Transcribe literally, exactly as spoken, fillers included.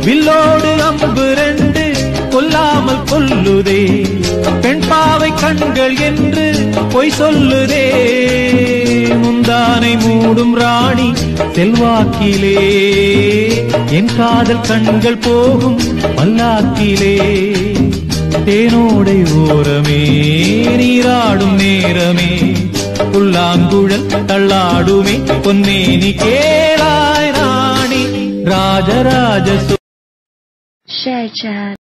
வில்லோடு அம்பு ரெண்டு கொல்லாமல் கொல்லுதே, பெண் பாவை கண்கள் என்று பொய் சொல்லுதே. முந்தானை மூடும் ராணி செல்வாக்கிலே, என் காதல் கண்கள் போகும் பல்லாக்கிலே. தேனோடை ஓரமே நீராடும் நேரமே, புல்லாங்குழல் தள்ளாடுமே பொன்னேனி கேளாய் ராணி ராஜராஜ.